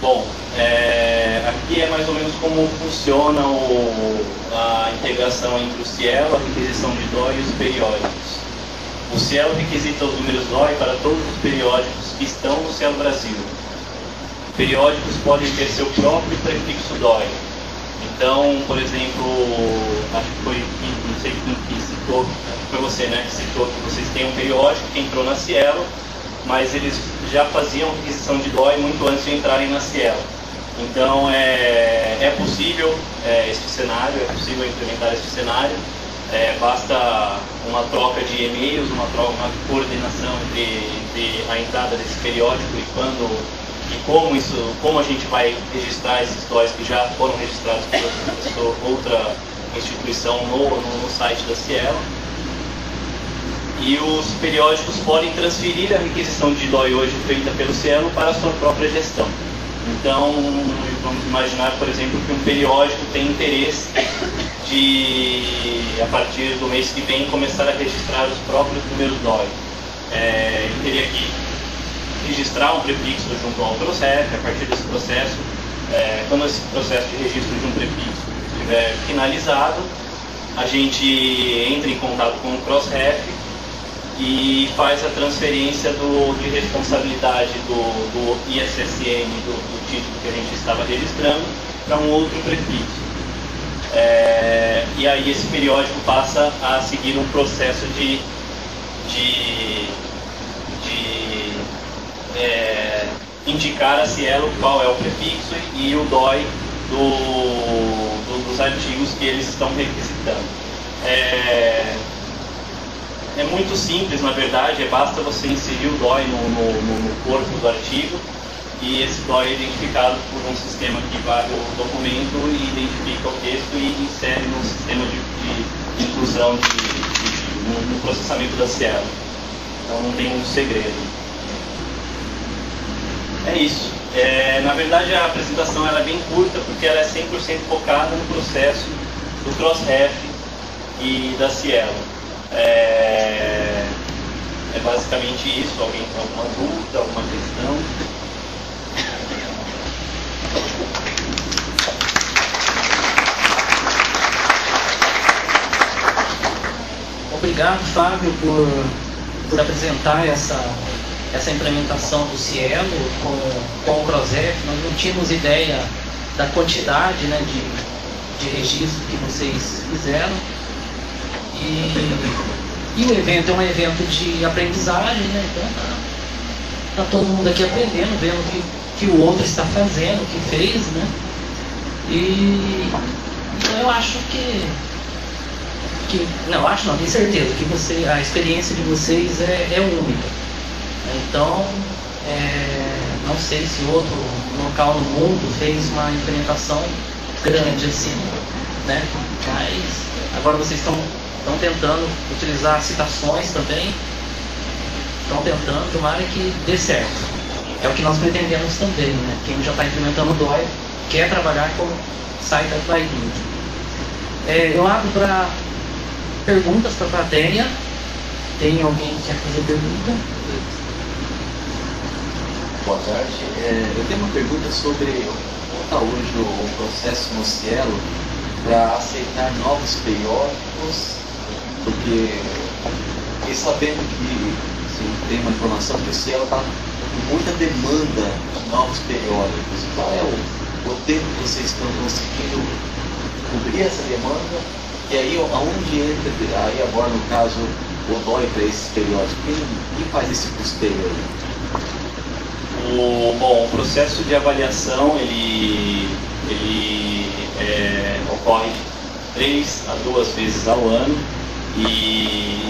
Bom, aqui é mais ou menos como funciona a integração entre o Cielo, a requisição de DOI e os periódicos. O Cielo requisita os números DOI para todos os periódicos que estão no Cielo Brasil. Periódicos podem ter seu próprio prefixo DOI. Então, por exemplo, acho que foi, não sei quem citou, acho que foi você, né, que citou que vocês têm um periódico que entrou na Cielo, mas eles já faziam requisição de DOI muito antes de entrarem na Cielo. Então, é possível este cenário, é possível implementar este cenário. Basta uma troca de e-mails, uma coordenação entre a entrada desse periódico e como a gente vai registrar esses DOIs que já foram registrados por outra instituição no site da Cielo. E os periódicos podem transferir a requisição de DOI hoje feita pelo Cielo para a sua própria gestão. Então, vamos imaginar, por exemplo, que um periódico tem interesse de, a partir do mês que vem, começar a registrar os próprios números DOI. Ele teria que registrar um prefixo junto ao PROCEF. A partir desse processo, quando esse processo de registro de um prefixo estiver finalizado, a gente entra em contato com o PROCEF e faz a transferência de responsabilidade do ISSN, do título que a gente estava registrando, para um outro prefixo. E aí esse periódico passa a seguir um processo de indicar a Cielo qual é o prefixo e o DOI dos artigos que eles estão requisitando. É muito simples, na verdade, basta você inserir o DOI no corpo do artigo e esse DOI é identificado por um sistema que vai o documento e identifica o texto e insere no sistema de inclusão no processamento da Cielo. Então não tem muito segredo. É isso. Na verdade a apresentação ela é bem curta porque ela é 100% focada no processo do Crossref e da Cielo. É basicamente isso. Alguém tem alguma dúvida, alguma questão? Obrigado, Fábio, por apresentar essa implementação do Cielo com o Crossref. Nós não tínhamos ideia da quantidade, né, de registro que vocês fizeram. E o evento é um evento de aprendizagem, né? Então tá todo mundo aqui aprendendo, vendo o que o outro está fazendo, o que fez, né? Então eu acho não, tenho certeza que a experiência de vocês é única. Então, não sei se outro local no mundo fez uma implementação grande assim, né? Mas agora vocês estão tentando utilizar citações também, estão tentando, tomara que dê certo. É o que nós pretendemos também, né? Quem já está implementando o DOI quer trabalhar com Site by Link. Eu abro para perguntas para a plateia. Tem alguém que quer fazer pergunta? Boa tarde. Eu tenho uma pergunta sobre como está hoje o processo no Cielo para aceitar novos periódicos, porque fiquei sabendo que tem uma informação que o Cielo está com muita demanda de novos periódicos. Qual é o tempo que vocês estão conseguindo cobrir essa demanda? E aí, aonde entra, aí agora no caso, o DOI para esses periódicos? Quem faz esse custeio aí? Bom, o processo de avaliação ele ocorre 3 a 2 vezes ao ano e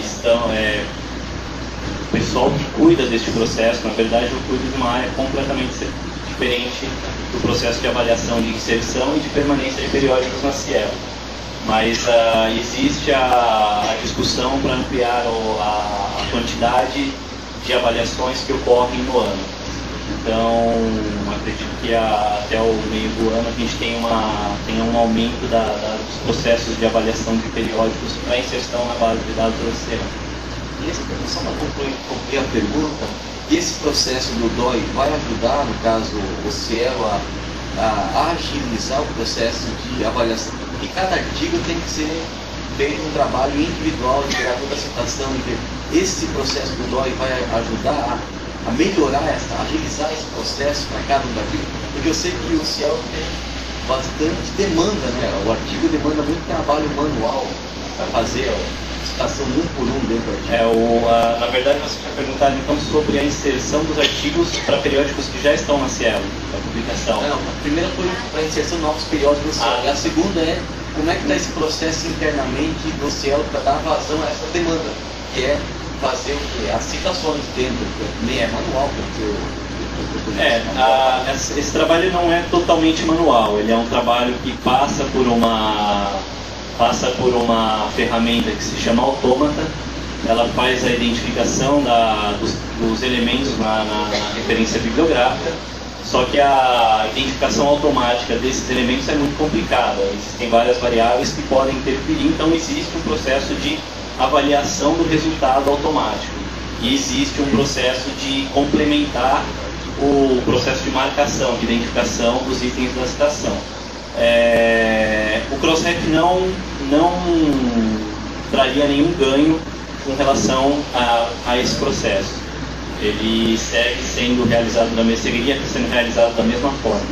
o pessoal que cuida deste processo, na verdade, eu cuido de uma área completamente diferente do processo de avaliação de inserção e de permanência de periódicos na Cielo. Mas existe a discussão para ampliar a quantidade de avaliações que ocorrem no ano. Então, acredito que até o meio do ano a gente tem um aumento dos processos de avaliação de periódicos para inserção na base de dados do oceano. Só para concluir a pergunta, esse processo do DOI vai ajudar, no caso, o Cielo a agilizar o processo de avaliação, porque cada artigo tem que ser feito um trabalho individual de pegar toda a citação, e esse processo do DOI vai ajudar a melhorar, agilizar esse processo para cada um artigo, porque eu sei que o Cielo tem bastante demanda, né? O artigo demanda muito trabalho manual para fazer a citação um por um dentro do artigo. Na verdade, você tinha perguntado então sobre a inserção dos artigos para periódicos que já estão na Cielo, para publicação. Não, a primeira foi para a inserção de novos periódicos no Cielo. A segunda é como é que está esse processo internamente do Cielo para dar vazão a essa demanda, que é fazer o quê? As citações dentro, nem é manual, porque esse trabalho não é totalmente manual, ele é um trabalho que passa por uma ferramenta que se chama Autômata. Ela faz a identificação dos elementos na referência bibliográfica, só que a identificação automática desses elementos é muito complicada, existem várias variáveis que podem interferir, então existe um processo de avaliação do resultado automático e existe um processo de complementar o processo de marcação, de identificação dos itens da citação. O CrossRef não traria nenhum ganho com relação a esse processo. Ele seguiria sendo realizado da mesma forma.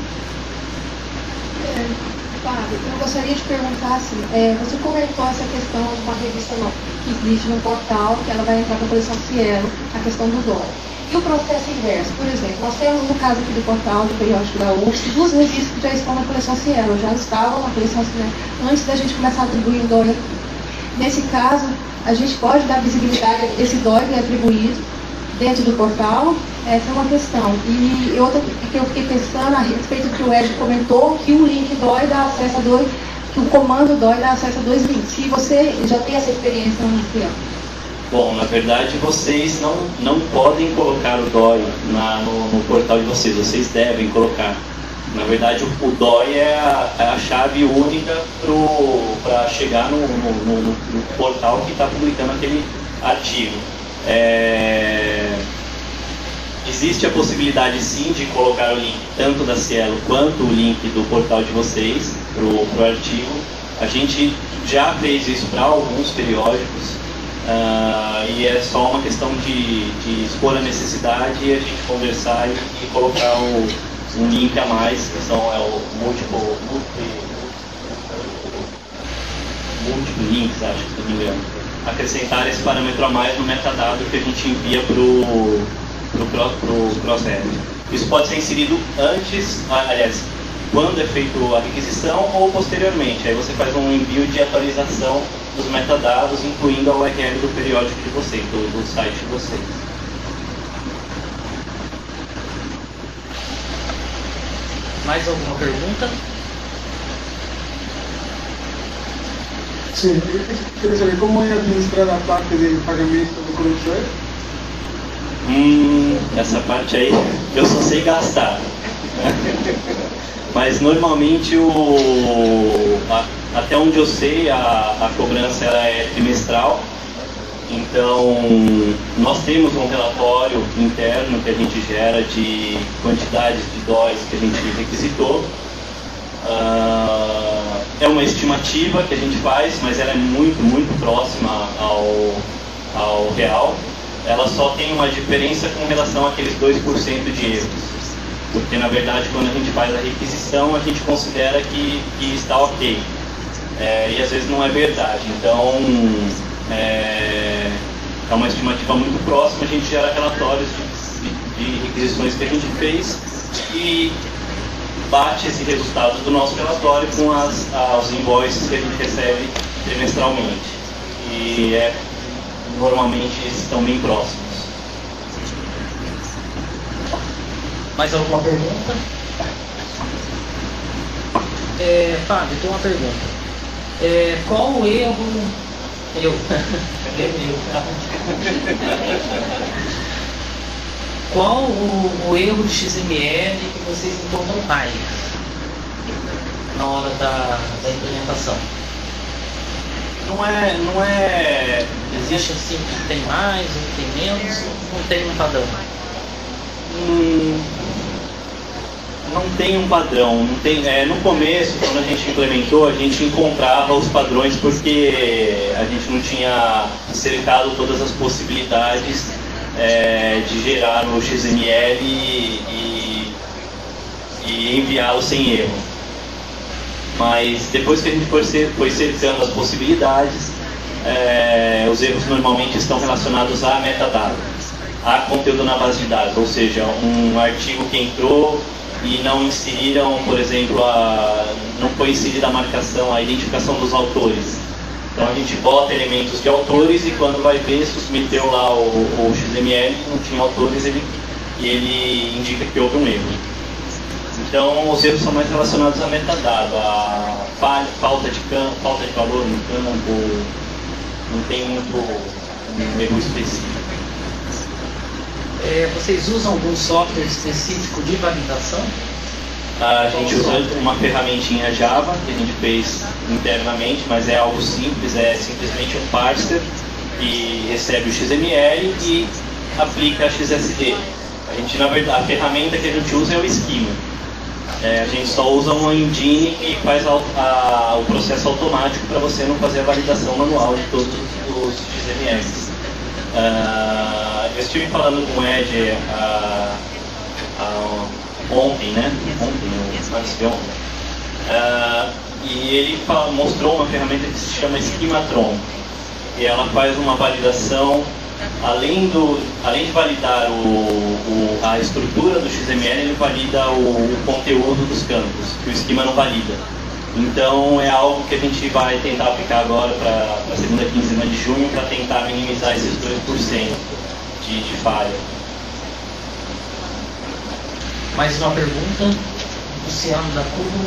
Fábio, eu gostaria de perguntar assim, você comentou essa questão de uma revista nova que existe no portal, que ela vai entrar para a coleção Cielo, a questão do DOI. E o processo inverso, por exemplo, nós temos no caso aqui do portal do periódico da UFSC, 2 revistas que já estão na coleção Cielo, já estavam na coleção Cielo antes da gente começar a atribuir o DOI. Nesse caso, a gente pode dar visibilidade a esse DOI que é atribuído dentro do portal? Essa é uma questão. E outra que eu fiquei pensando a respeito do que o Ed comentou, que o link DOI dá acesso a que o comando DOI dá acesso a 2 links. Se você já tem essa experiência no Cielo. Bom, na verdade vocês não podem colocar o DOI no portal de vocês devem colocar. Na verdade o DOI é a chave única para chegar no portal que está publicando aquele artigo. Existe a possibilidade sim de colocar o link tanto da Cielo quanto o link do portal de vocês para o artigo. A gente já fez isso para alguns periódicos. E é só uma questão de expor a necessidade e a gente conversar e colocar um link a mais, que é o múltiplo links, acho que se não me engano. Acrescentar esse parâmetro a mais no metadado que a gente envia para o CrossRef. Isso pode ser inserido antes, aliás, quando é feita a requisição ou posteriormente. Aí você faz um envio de atualização dos metadados, incluindo a URL do periódico de vocês, do site de vocês. Mais alguma pergunta? Sim, eu queria saber como é administrar a parte de pagamento do CrossRef. Essa parte aí eu só sei gastar. Mas normalmente até onde eu sei a cobrança ela é trimestral. Então nós temos um relatório interno que a gente gera de quantidades de DOIs que a gente requisitou. É uma estimativa que a gente faz, mas ela é muito próxima ao real. Ela só tem uma diferença com relação àqueles 2% de erros. Porque, na verdade, quando a gente faz a requisição, a gente considera que está ok. E às vezes não é verdade. Então, é uma estimativa muito próxima. A gente gera relatórios de requisições que a gente fez e bate esse resultado do nosso relatório com os invoices que a gente recebe trimestralmente. E normalmente estão bem próximos. Mais alguma pergunta? Fábio, tem uma pergunta. Qual o erro... Qual o erro de XML que vocês encontram mais na hora da implementação? Não é... Existe assim que tem mais, um que tem menos, não tem um padrão? Não tem um padrão. Não tem, no começo, quando a gente implementou, a gente encontrava os padrões porque a gente não tinha cercado todas as possibilidades de gerar no XML e enviá-lo sem erro. Mas depois que a gente foi cercando as possibilidades, os erros normalmente estão relacionados a metadata, a conteúdo na base de dados, ou seja, um artigo que entrou e não inseriram, por exemplo, não foi inserida a marcação, a identificação dos autores. Então a gente bota elementos de autores e quando vai ver, submeteu lá o XML, não tinha autores, e ele indica que houve um erro. Então os erros são mais relacionados a metadado, a falta de valor no campo, não tem muito um erro específico. Vocês usam algum software específico de validação? A gente usa uma ferramentinha Java que a gente fez internamente, mas é algo simples, é simplesmente um parser que recebe o XML e aplica a XSD. Na verdade, a ferramenta que a gente usa é o Schema. A gente só usa uma engine que faz o processo automático para você não fazer a validação manual de todos os XMLs. Eu estive falando com o Ed ontem, né? E ele mostrou uma ferramenta que se chama Schematron. E ela faz uma validação, além de validar a estrutura do XML, ele valida o conteúdo dos campos, que o Schema não valida. Então é algo que a gente vai tentar aplicar agora para a segunda quinzena de junho para tentar minimizar esses 2% de falha. Mais uma pergunta, Luciano da Cuba.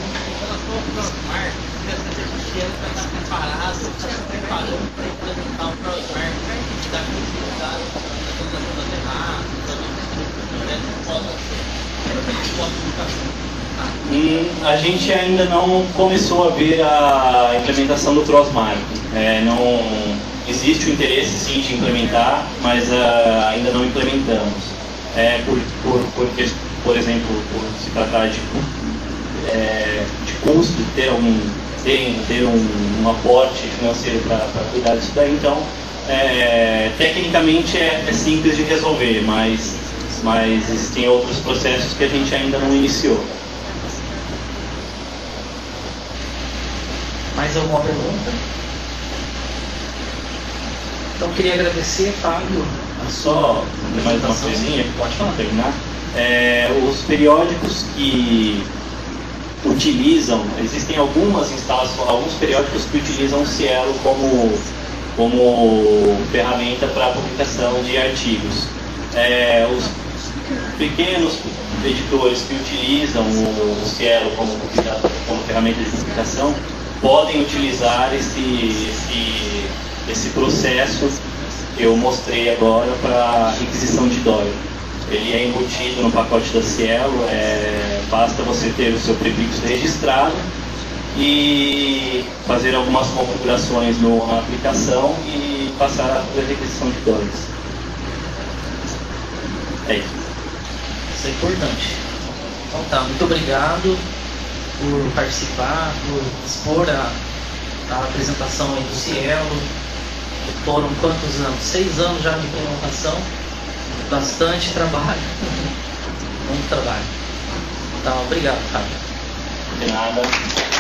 A gente ainda não começou a ver a implementação do cross-mark. Não existe o interesse sim de implementar, mas ainda não implementamos. Porque, por exemplo, por se tratar de custo, ter um aporte financeiro para cuidar disso daí, então tecnicamente é simples de resolver, mas existem outros processos que a gente ainda não iniciou. Mais alguma pergunta? Então queria agradecer, Fábio. Só mais uma coisinha, pode terminar. Os periódicos que utilizam, existem algumas instalações, alguns periódicos que utilizam o Cielo como ferramenta para publicação de artigos. Os pequenos editores que utilizam o Cielo como ferramenta de publicação podem utilizar esse processo que eu mostrei agora para requisição de DOI. Ele é embutido no pacote da Cielo, basta você ter o seu prefixo registrado e fazer algumas configurações na aplicação e passar a requisição de DOI. É isso. Isso é importante. Então tá, muito obrigado por participar, por expor a apresentação aí do Cielo. Foram quantos anos? 6 anos já de implementação. Bastante trabalho. Muito trabalho. Então, obrigado, Fábio. De nada.